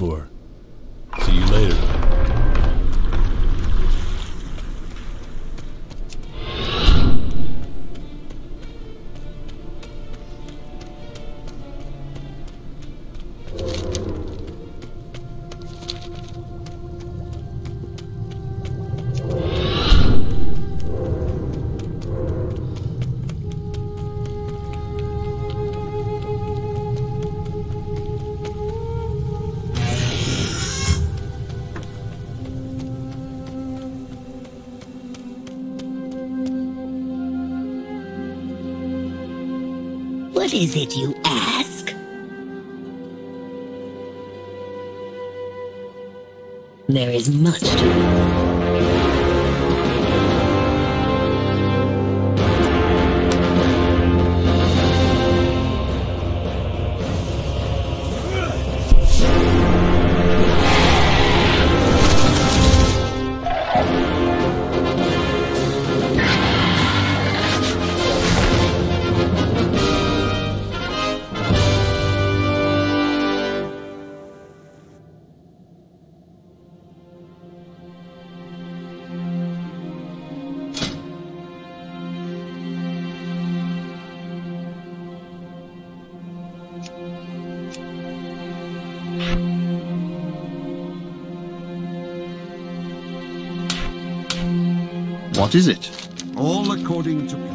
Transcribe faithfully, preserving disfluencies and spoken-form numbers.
for. See you later. What is it, you ask? There is much to know. What is it? All according to plan.